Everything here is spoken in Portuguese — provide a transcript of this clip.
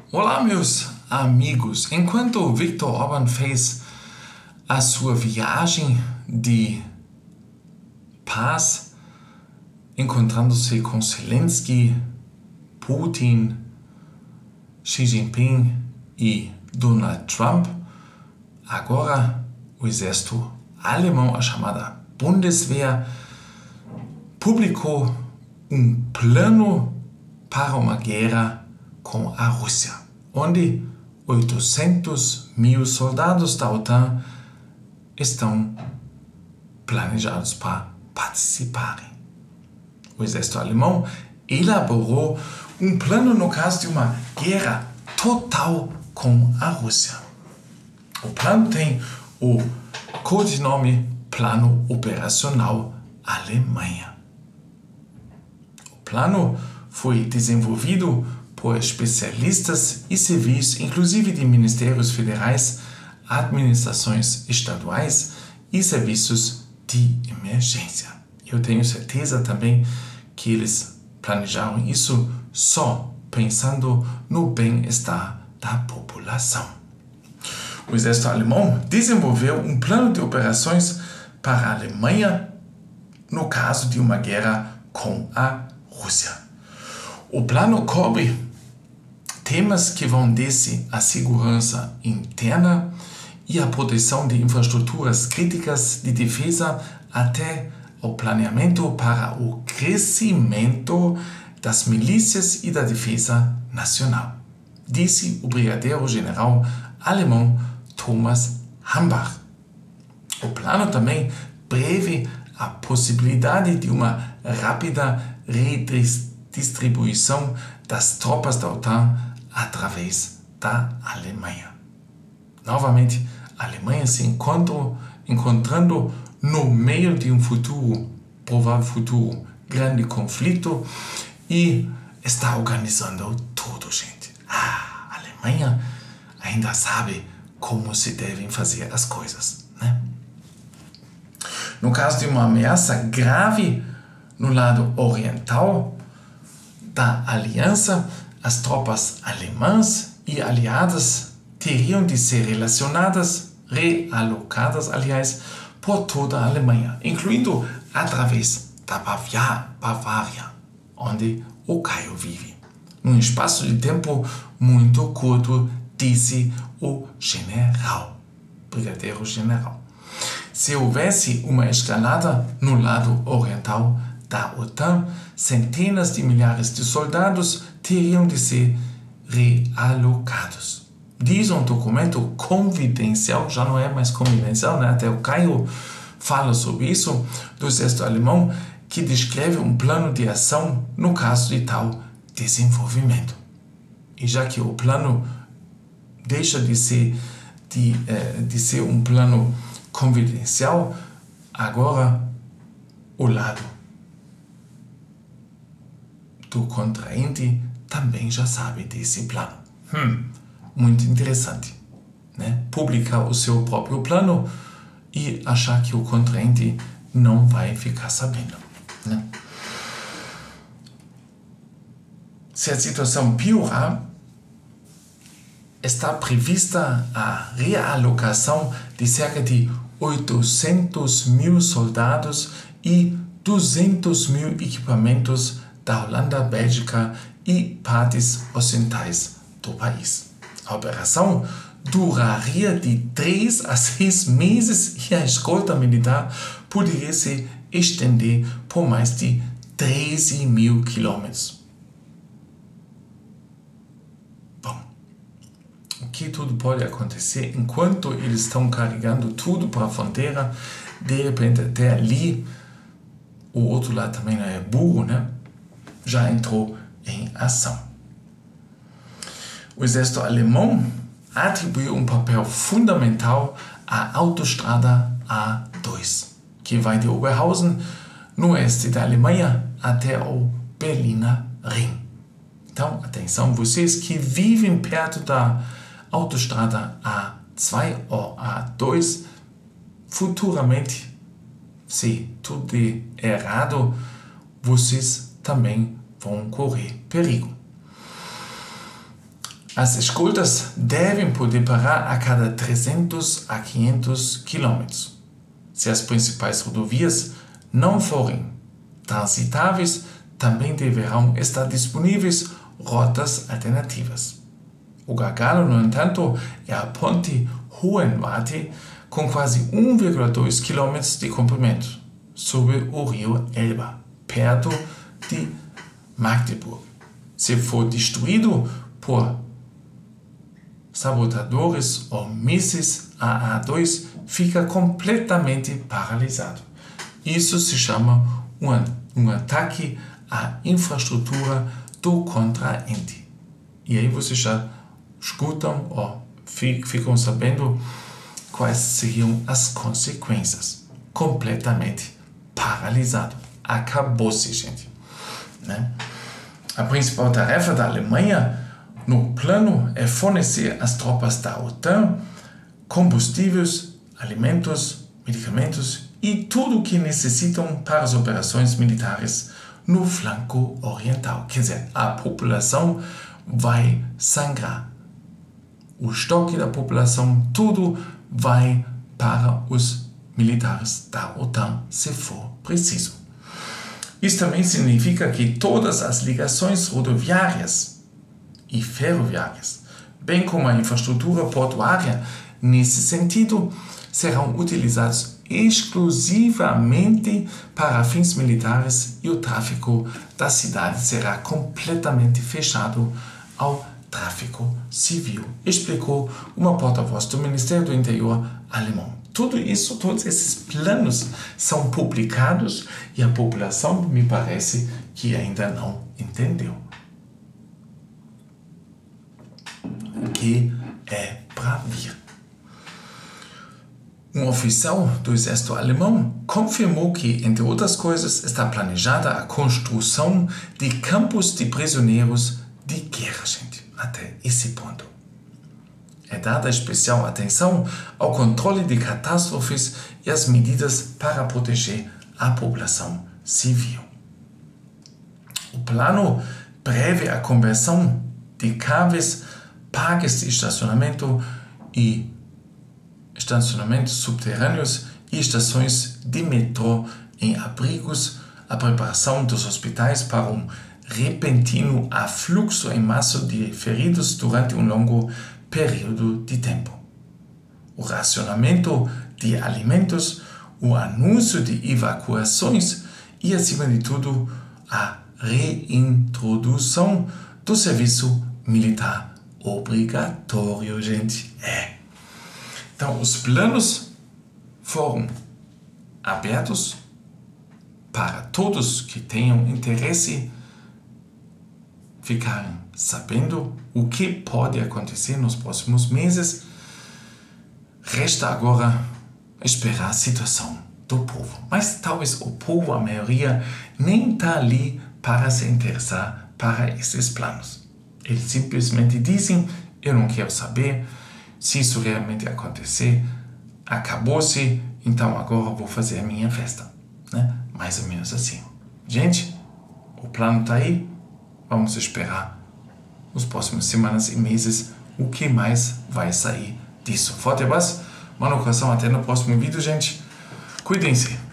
Olá, meus amigos. Enquanto Viktor Orbán fez a sua viagem de paz, encontrando-se com Zelensky, Putin, Xi Jinping e Donald Trump, agora o exército alemão, a chamada Bundeswehr, publicou um plano para uma guerra com a Rússia, onde 800.000 soldados da OTAN estão planejados para participarem. O exército alemão elaborou um plano no caso de uma guerra total com a Rússia. O plano tem o codinome Plano Operacional Alemanha. O plano foi desenvolvido por especialistas e civis, inclusive de ministérios federais, administrações estaduais e serviços de emergência. Eu tenho certeza também que eles planejaram isso só pensando no bem-estar da população. O exército alemão desenvolveu um plano de operações para a Alemanha no caso de uma guerra com a Rússia. O plano cobre temas que vão desde a segurança interna e a proteção de infraestruturas críticas de defesa até o planeamento para o crescimento das milícias e da defesa nacional, disse o brigadeiro-general alemão Thomas Hambach. O plano também prevê a possibilidade de uma rápida redistribuição das tropas da OTAN através da Alemanha. Novamente, a Alemanha se encontrando no meio de um provável futuro grande conflito e está organizando tudo, gente. A Alemanha ainda sabe como se devem fazer as coisas, né? No caso de uma ameaça grave no lado oriental da aliança, as tropas alemãs e aliadas teriam de ser realocadas, por toda a Alemanha, incluindo através da Bavária, onde o Caio vive. Num espaço de tempo muito curto, disse o brigadeiro-general. Se houvesse uma escalada no lado oriental da OTAN, centenas de milhares de soldados teriam de ser realocados. Diz um documento confidencial, já não é mais confidencial, né? Até o Caio fala sobre isso, do exército alemão, que descreve um plano de ação no caso de tal desenvolvimento. E já que o plano deixa de ser um plano confidencial, agora o lado do contraente também já sabe desse plano. Muito interessante, né? Publicar o seu próprio plano e achar que o contraente não vai ficar sabendo, né? Se a situação piorar, está prevista a realocação de cerca de 800.000 soldados e 200.000 equipamentos da Holanda, Bélgica e partes ocidentais do país. A operação duraria de 3 a 6 meses e a escolta militar poderia se estender por mais de 13.000 quilômetros. Bom, o que tudo pode acontecer enquanto eles estão carregando tudo para a fronteira, de repente até ali, o outro lado também não é burro, né? Já entrou em ação. O exército alemão atribuiu um papel fundamental à autoestrada A2, que vai de Oberhausen, no oeste da Alemanha, até o Berliner Ring. Então, atenção, vocês que vivem perto da autoestrada A2 ou A2, futuramente, se tudo der errado, vocês também vão correr perigo. As escoltas devem poder parar a cada 300 a 500 quilômetros. Se as principais rodovias não forem transitáveis, também deverão estar disponíveis rotas alternativas. O gargalo, no entanto, é a ponte Hohenwarte, com quase 1,2 km de comprimento, sobre o rio Elba, perto de Magdeburg. Se for destruído por sabotadores ou mísseis, a A2 fica completamente paralisado. Isso se chama um ataque à infraestrutura do contraente. E aí vocês já escutam ou ficam sabendo quais seriam as consequências. Completamente paralisado. Acabou-se, gente. Né? A principal tarefa da Alemanha no plano é fornecer às tropas da OTAN combustíveis, alimentos, medicamentos e tudo o que necessitam para as operações militares no flanco oriental. Quer dizer, a população vai sangrar. O estoque da população, tudo vai para os militares da OTAN, se for preciso. Isso também significa que todas as ligações rodoviárias e ferroviárias, bem como a infraestrutura portuária, nesse sentido, serão utilizados exclusivamente para fins militares e o tráfego da cidade será completamente fechado ao tráfego civil, explicou uma porta-voz do Ministério do Interior alemão. Tudo isso, todos esses planos são publicados e a população, me parece, que ainda não entendeu. Que é para vir. Um oficial do exército alemão confirmou que, entre outras coisas, está planejada a construção de campos de prisioneiros de guerra, gente, até esse ponto. É dada especial atenção ao controle de catástrofes e às medidas para proteger a população civil. O plano prevê a conversão de caves, parques de estacionamento e estacionamentos subterrâneos e estações de metrô em abrigos, a preparação dos hospitais para um repentino afluxo em massa de feridos durante um longo período de tempo. O racionamento de alimentos, o anúncio de evacuações e, acima de tudo, a reintrodução do serviço militar obrigatório, gente. Então, os planos foram abertos para todos que tenham interesse ficarem sabendo o que pode acontecer nos próximos meses. Resta agora esperar a situação do povo. Mas talvez o povo, a maioria, nem está ali para se interessar para esses planos. Eles simplesmente dizem, eu não quero saber se isso realmente acontecer, acabou-se, então agora vou fazer a minha festa. Né? Mais ou menos assim. Gente, o plano está aí, vamos esperar nas próximas semanas e meses o que mais vai sair disso. Forte abraço, mão no coração, até no próximo vídeo, gente. Cuidem-se.